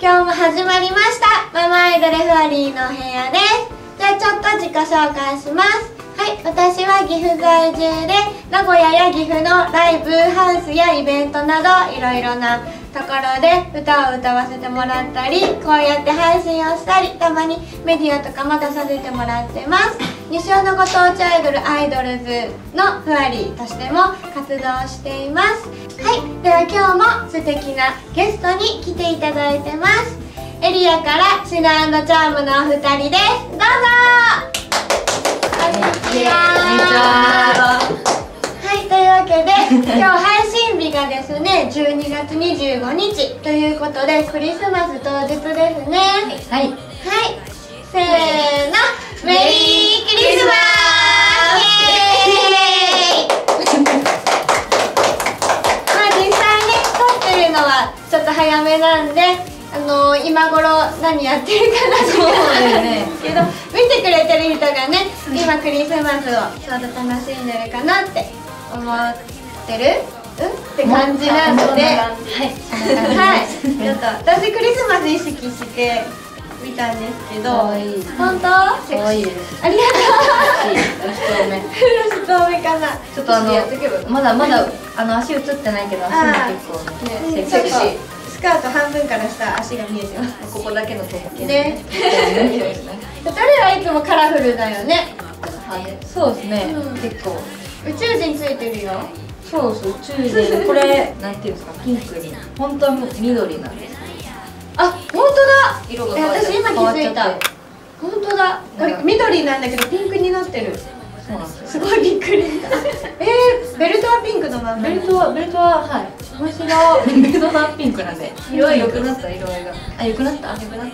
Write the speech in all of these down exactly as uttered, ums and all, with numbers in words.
今日も始まりましたママアイドルふわりーの部屋です。じゃあちょっと自己紹介します。はい、私は岐阜在住で名古屋や岐阜のライブハウスやイベントなどいろいろなところで歌を歌わせてもらったり、こうやって配信をしたり、たまにメディアとかも出させてもらってます。西尾のご当地アイドルアイドルズのふわりーとしても活動しています。はい、では今日も素敵なゲストに来ていただいてます。エリアからシナ&チャームのお二人です。どうぞ。こんにちは。はい、というわけで今日配信日がですねじゅうにがつにじゅうごにちということでクリスマス当日ですね。はい、はい、せーの、メリークリスマス。イエーイ。まあ実際ね撮ってるのはちょっと早めなんで、あのー、今頃何やってるかなと思うんですけど、見てくれてる人がね今クリスマスをちょうど楽しんでるかなって思ってるうんって感じなので、はい、はい、ちょっと私クリスマス意識して見たんですけど、本当？可愛いです。ありがとう。フルス多めかな。 ちょっとあのまだまだあの足映ってないけど足も結構ねセクシー。 スカート半分から下足が見えてます。 ここだけのとこね。ふたりはいつもカラフルだよね。 そうですね。結構宇宙人ついてるよ。 そうそう、宇宙人。これなんていうんですか、ピンクに本当は緑なんです。 あ、本当だ。 色が私今気づいた。本当だ。これ緑なんだけどピンクになってる。 そうなんですよ。 すごいびっくりした。えー、ベルトはピンクのまま。 ベルトはベルトははい。面白い。ベルトはピンクなんで。色合い良くなった色合いが。あ、良くなった。良くなった。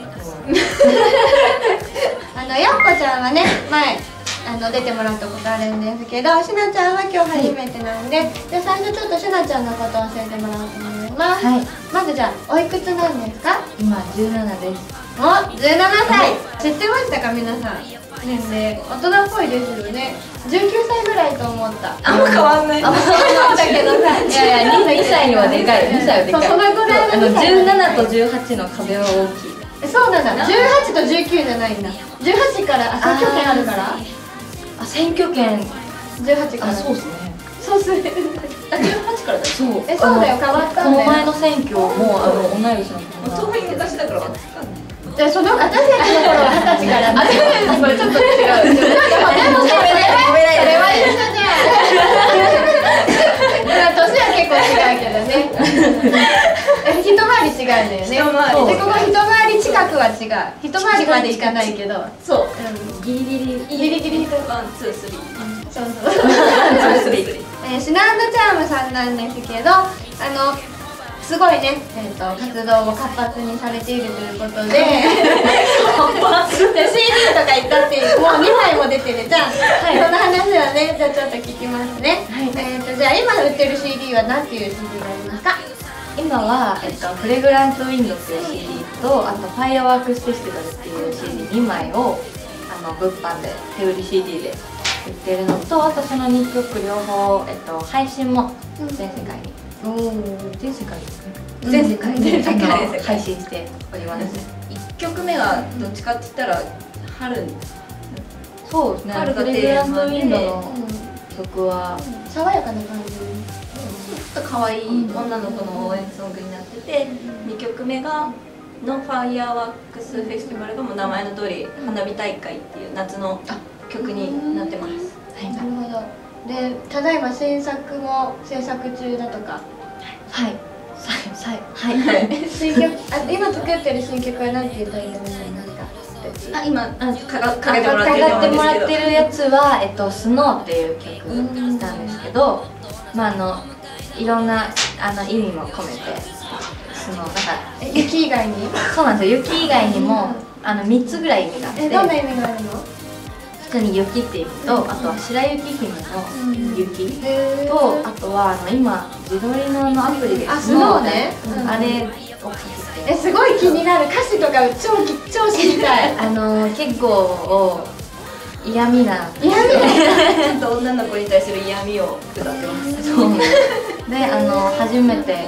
あのやっこちゃんはね前あの出てもらったことあるんですけど、しなちゃんは今日初めてなんで、はい、じゃあ最初ちょっとしなちゃんのことを教えてもらおうと思います。はい、まずじゃあおいくつなんですか？ 今じゅうななです。 お、じゅうななさい。知ってましたか皆さん？年齢大人っぽいですよね。じゅうきゅうさいぐらいと思った。 あんま変わんない。あんま変わんないけどさ。いやいやにさいにはでかい。にさいはでかい。 そのぐらいのじゅうななとじゅうはちの壁は大きい。 そうなんだ。じゅうはちとじゅうきゅうじゃないんだ。じゅうはちからあ選挙権あるから。 あ、選挙権じゅうはちから。 そうっすね。 そうする。 あ、じゅうはちからだ。そう。 え、そうだよ、変わったんだよ。 この前の選挙もあの同い年の遠い昔だから分かんない。 じゃあその私たちの頃は二十歳から。あ、 これちょっと違う。 でもそれは一緒じゃん。まあ年は結構違うけどね。一回り違うんだよね。 一回り。 でここ一回り近くは違う。一回りまでいかないけど。 そう。 ギリギリギリギリワンツースリー。 そうそう。ワンツースリー。え、シナ&チャームさんなんですけど、あのすごいね、えっと活動を活発にされているということで、シーディー とか言ったってもうにまいも出てるじゃん。はい、その話をね、じゃあちょっと聞きますね。はい、えっとじゃあ今売ってる シーディー は何ていう シーディー がありますか？ 今は、えっと、フレグラントウィンドっていう シーディー と、あとファイアワークスフェスティバルっていう シーディーにまいをあの物販で手売り シーディー で売ってるのと、あとそのにきょく両方、えっと、配信も全世界に、 お全世界ですね、 全世界で配信しております。 いっきょくめはどっちかって言ったら春に。 そうですね。フレグラントウィンドの曲は爽やかな感じ。 ちょっと可愛い女の子の応援ソングになってて、にきょくめがのファイアワークスフェスティバルがもう名前の通り花火大会っていう夏の曲になってます。 はい、なるほど。で、ただいま新作も制作中だとか。 はい。はい。はい。 新曲、あ、今作ってる新曲は何ていうタイトルなんですか？ あ、今かがかけてもらってるやつは、えっとスノーっていう曲なんですけど、まああのいろんなあの意味も込めて、そのなんか雪以外に？ そうなんですよ。雪以外にもあの三つぐらい意味があって。 え、どんな意味があるの？ 普通に雪っていう意味と、あとは白雪姫の雪と、あとはあの今自撮りのあのアプリでスノーね、 あれをかけて。 え、すごい気になる。歌詞とか超超知りたい。 あの結構嫌味な嫌味なちょっと女の子に対する嫌味を歌ってます。 そうで、あの初めて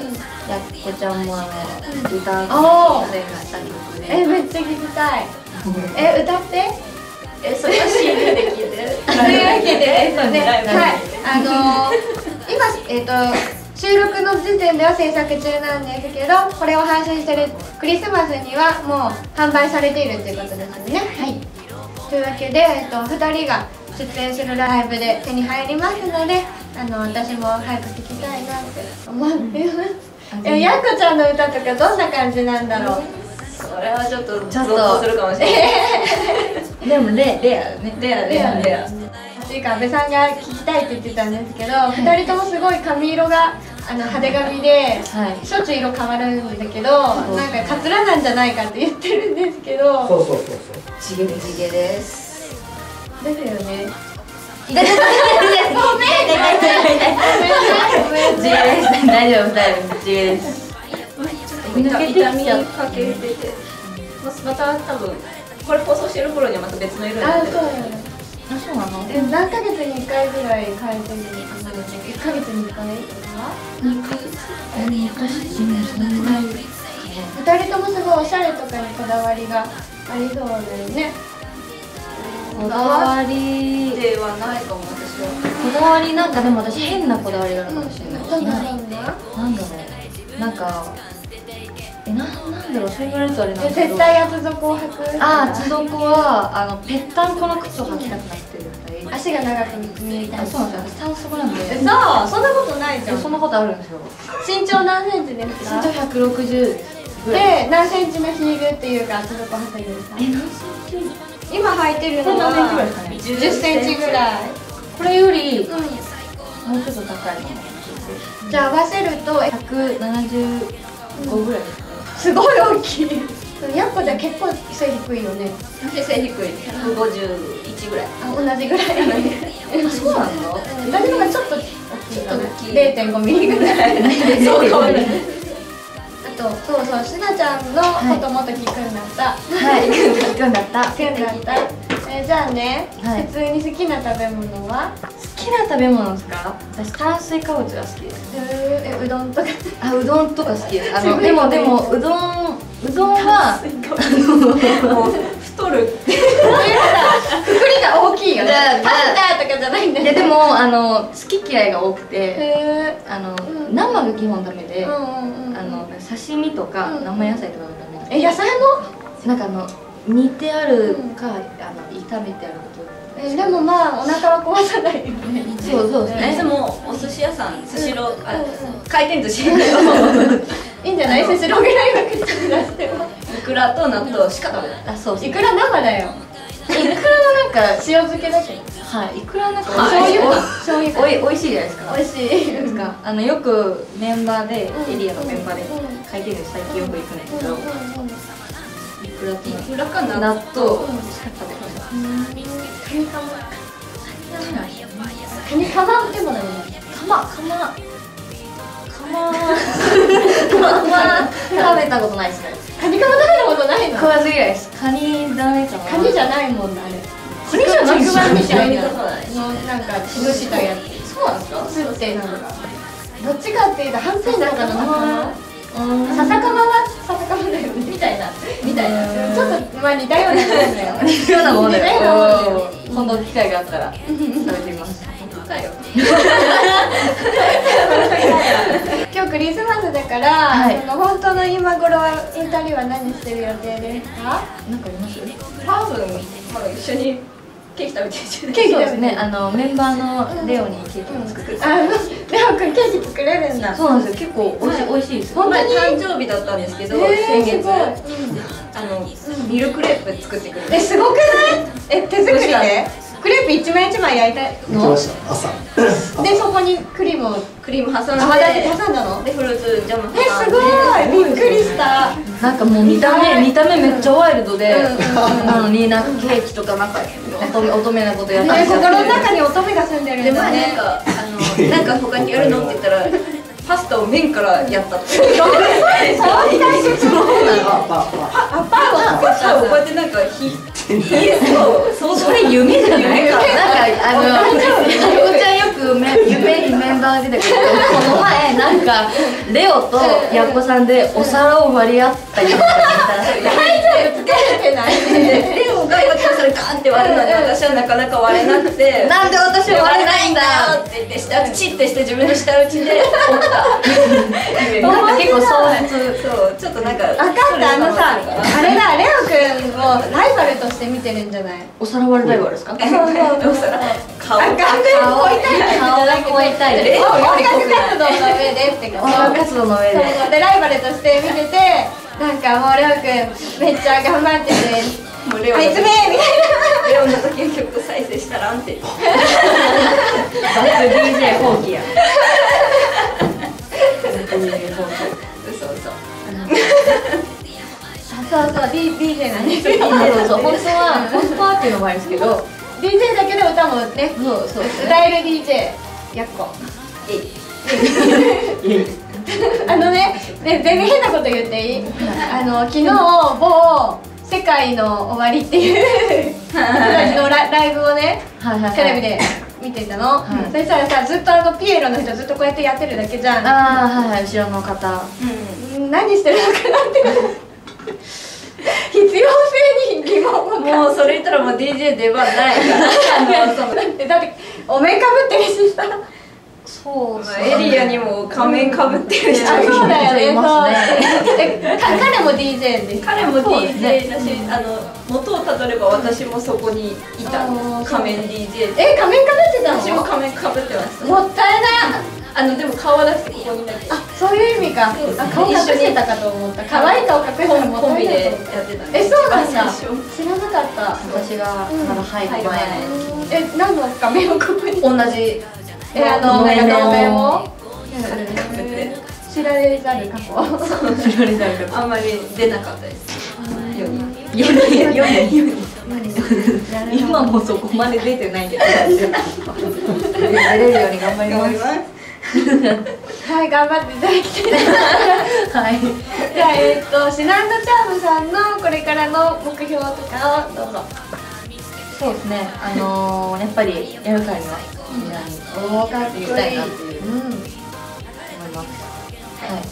やっこちゃんもあの歌おー出演した曲で。 え、めっちゃ聞きたい。え、歌って。 え、それは シーディー で聴いてる。 というわけで、えっとね、 ライブはい、あのー、今、えっと、収録の時点では制作中なんですけど、これを配信してるクリスマスにはもう販売されているということですよね。はい。というわけで、えっと、ふたりが出演するライブで手に入りますので、あの私も早く聴きたいなって思っています。え、やっこちゃんの歌とかどんな感じなんだろう。 それはちょっとちょっとゾッとするかもしれない。 でもレレアね。 レアレアレア。 っていうか、阿部さんが聴きたいって言ってたんですけど、ふたりともすごい髪色があの派手髪で、 はい、 しょっちゅう色変わるんだけど、なんかカツラなんじゃないかって言ってるんですけど。 そうそうそうそう。 地毛地毛です。 ですよね。 ごめん。ごめん。地毛です。大丈夫大丈夫。地毛です。 痛みかけてて、また多分これ放送してる頃にはまた別の色になってる。 あ、そうなの。 あ、そうなの。 え、何ヶ月にいっかいぐらい変えてるのかな。いっかげつにいっかいとか。 にかげつ。にかげつにそんなに。 ふたりともすごいおしゃれとかにこだわりがありそうだよね。 こだわりではないかも、私は。 こだわりなんかでも私変なこだわりがあるかもしれない。 どんなどんな。 なんだろう。なんか。え、な、なんだろう、そう言われるとあれなんだけど。 絶対厚底を履く。 ああ、厚底は、あの、ぺったんこの靴を履きたくなってる二人。 足が長く見えたあ、 り。 そうなんですよ。短足なんで。 え、そう、そんなことないじゃん。 そんなことあるんですよ。 身長何センチですか。 身長ひゃくろくじゅうぐらい。 で、何センチのヒールっていうか、厚底履いてるんですか。 え、何センチ。 今履いてるのは。 何センチぐらいですかね。 じゅっセンチぐらい。 これより、 うん。 もうちょっと高いの。 じゃあ合わせるとひゃくななじゅうごぐらいですね。 すごい大きい。やっこじゃ結構背低いよね。 私背低い、ひゃくごじゅういちぐらい。 あ、同じぐらい。 あ、そうなんだ。 私の方がちょっと大きいかな。 ちょっと大きい。 れいてんごミリぐらい。 そう変わる。 あと、そうそう、しなちゃんのこともっと聞くんだった。 はい、聞くんだった。 聞くんだった。え、じゃあね、 はい普通に好きな食べ物は。 好きな食べ物ですか。私炭水化物が好きです。 え、うどんとか。 あ、うどんとか好きです。あの、でも、でも、うどん、うどんは。 もう太る。 くくりが大きいよね。 だパスタとかじゃないんだいや、でも、あの、好き嫌いが多くて。 へあの、 うん生が基本ダメで。 ー。 あうんうんうん。 の、刺身とか、 うん生野菜とかがダメ。 え、野菜も。 なんか、あの、煮てあるか、あの、炒めてあること。 え、でもまあお腹は壊さないよね。 そうそうですね。 いつもお寿司屋さん、スシロー、あうん回転寿司。 いいんじゃない？スシローぐらいは口に出しても。 いくらと納豆しか食べない。 あ、そうそう。 いくら生だよ。 いくらはなんか、 塩漬けだけど。 はい、いくらなんか、 醤油おい醤油おい、おいしいじゃないですか。 美味しい。 ですか。あの、よくメンバーで、 うんエリアのメンバーでうん回転寿司最近よく行くんですけど、いくらといくらか納納豆。 豆しか食べました。 カニカマ。カニカマでもないね。 カマ、カマ、カマ、カマ、食べたことないですね。 カニカマ食べたことないの？ 食わず嫌いです。カニダメかな。 カニじゃないもんなあれ。 カニじゃない肉まんみたいな肉まんのなんか潰したやつ。 そうなんですか。 スってなんか。どっちかっていうと半分なんかの仲間。 うん。 笹かまは笹かまだよねみたいなみたいな。ちょっとまあ似たようなもんだよ。 似たようなもんだ似たようなもんだよよ。今度機会があったら食べてみます。 だよ。 今日クリスマスだから、 はいその本当の今頃はふたりは何してる予定ですか？ なんかあります？ 多分、まあ、一緒にケーキ食べてるじゃない。 ケーキそうですね。あのメンバーのレオにケーキを作ってる。 あ、レオくんケーキ作れるんだ。 そうなんですよ。結構美味しい美味しいですよ。 本当に前誕生日だったんですけど、 えー先月すごいあのミルクレープ作ってくれえ、 て、 すごくない？え、手作りで？クレープ一枚一枚焼いたの？ 行きました朝。 で、そこにクリームをクリーム挟んで、 あ、挟んだの？ でフルーツジャム挟んで、 え、すごい！びっくりした。 なんかもう見た目見た目めっちゃワイルドで、 うんうんうんなのになんかケーキとかなんか乙女乙女なことやったね、 りしちゃって。 心の中に乙女が住んでるんでまあだね。 なんかあのなんか他にやるのって言ったらパスタを麺からやったって。 そうなの？ パパパ。 あ、パンをパスタをこうやってなんかひひそうそれ夢じゃない？なんかあのひよこちゃんよく夢夢夢メンバー出てくるけど、この前なんかレオとやっこさんでお皿を割り合ったりとか見たら大丈夫、つけれてない。 レオが今それガーンって割るのに私はなかなか割れなくて、 なんで私は割れないんだって言って下打ちチッてして自分の下打ちで折ったなんか結構壮絶。 そうちょっとなんか分かった、あのさ、あれだ、レオくんをライバルとして見てるんじゃない？ お皿割りライバルですか？ そうそうそう。 顔完全に超えたい。 顔が超えたいです。 音楽活動の上でって音楽活動の上で。 そうそうでライバルとして見てて、なんかもうレオくんめっちゃ頑張ってて、 もうレオあいつめみたいな。 レオの時の曲再生したらんってバック ディージェー 放棄や。 嘘嘘そうそう、D- ディージェー なんですよ。 そうそう、本当は本当はっていうのもあるんですけど、 ディージェー だけで歌もね、 そうそう歌える ディージェー やっこ。あのね、ね、全然変なこと言っていい？あの昨日某世界の終わりっていう人たちのラライブをね、テレビで見てたの。 はいそしたらさ、ずっとあのピエロの人ずっとこうやってやってるだけじゃん。 ああ、はいはい、後ろの方。 うん何してるのかなって必要性に疑問を感じもうそれ言ったらもう ディージェー 出番ないからあのそのだってだってお面かぶってるしさ。 そうそう。 エリアにも仮面かぶってる人あ、そうだよね。 いますねそうでか彼も ディージェー です。 彼も ディージェー だし、あの元をたどれば私もそこにいたあー仮面 ディージェーえ、仮面かぶってたの？ 私も仮面かぶってました。 もったいない。 あのでも顔は出してここにだけあ、そういう意味か。あ、顔隠してたかと思った。可愛い顔隠してたらもったコンビでいないやってたんえ、そうなんだ。 最初知らなかった。 私がまだ入る前え、何の仮面をここに？ 同じえ、あの、 能面を能面をかぶって知られざる過去。 知られざるかあんまり出なかったです世に世に世に世に今もそこまで出てないけど出れるように頑張ります。 はい、頑張っていただきたい。 はい。 じゃあ、えっと、シナンドチャームさんのこれからの目標とかをどうぞ。 そうですね。あのー、やっぱりやるからにはみんなにおー、かっこいい。 言いたいなっていううん。 思います。はい。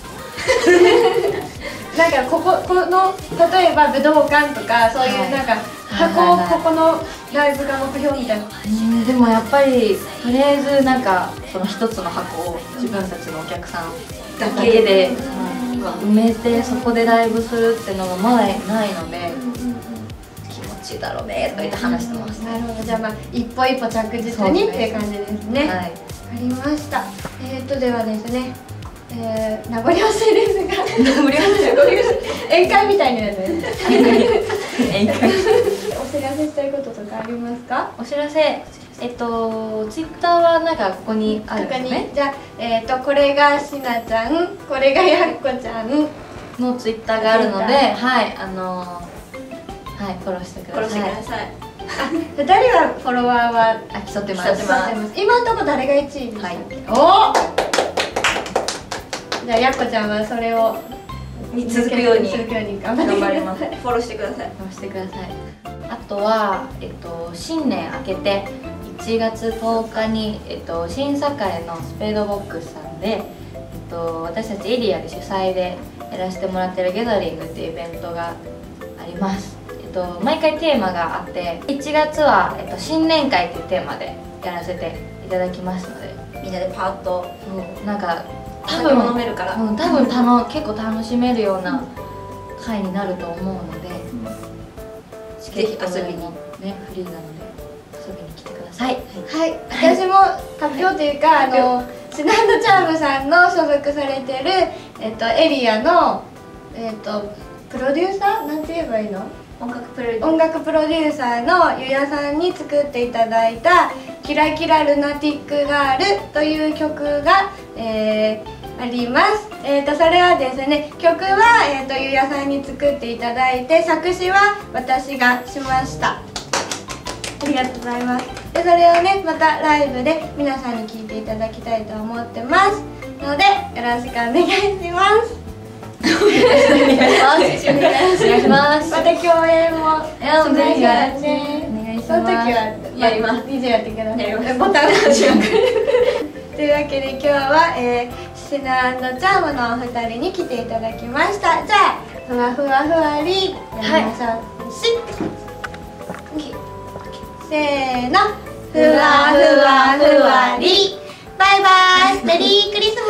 なんかこここの例えば武道館とかそういうなんか箱、 はいはいはいここのライブが目標みたいな。 うんでもやっぱりとりあえずなんかその一つの箱を自分たちのお客さんだけでうん埋めてそこでライブするっていうのがまだないので気持ちいいだろうねとか言って話してます。 なるほど。じゃあまあ一歩一歩着実にっていう感じですね。わ、 はい。 かりました。えー、っとではですね。えー、名残惜しいですが宴会みたいなやつです宴会お知らせしたいこととかありますか？ お知らせえっとツイッターはなんかここにあるんここに、 ですね。 じゃあ、えー、っとこれがしなちゃん、これがやっこちゃんのツイッターがあるので、 ツイッターはいあのー、はいフォローしてくだ殺してください。 さいふたりはフォロワーはあ競ってます。 競ってます今のところ誰がいちいでしたっけ？おお。じゃあやっこちゃんはそれをに続くように続くように頑張って頑張りますくださいフォローしてくださいフォローしてください。あとはえっと新年明けていちがつとおかにえっと審査会のスペードボックスさんでえっと私たちエリアで主催でやらせてもらってるギャザリングっていうイベントがあります。えっと毎回テーマがあっていちがつはえっと新年会っていうテーマでやらせていただきますので、 みんなでパーッとそうなんか多酒も飲分めるからうん、多分たの結構楽しめるような回になると思うので、チケットぜひ遊びにねフリーなので遊びに来てください。 はい、私も発表というか、あのシナンドチャームさんの所属されてる、えっと、エリアの、えっと、プロデューサーなんて言えばいいの？ 音楽プロデュー音楽プロデューサーのゆやさんに作っていただいた「キラキラルナティックガール」という曲が、えーあります。えー、とそれはですね、曲は、えー、とゆやさんに作っていただいて、作詞は私がしました。ありがとうございます。でそれをね、またライブで皆さんに聴いていただきたいと思ってますので、よろしくお願いします。 お願いします。 また共演もいやもうぜひしましょうね。 お願いします。 その時はやります。 ディージェー やってください。 やりますボタン押しまくる。 というわけで今日は、えー、シナ&チャームのお二人に来ていただきました。じゃあふわふわふわりやりましょう、はい、せーの、ふわふわふわり、バイバイ、メリークリスマス。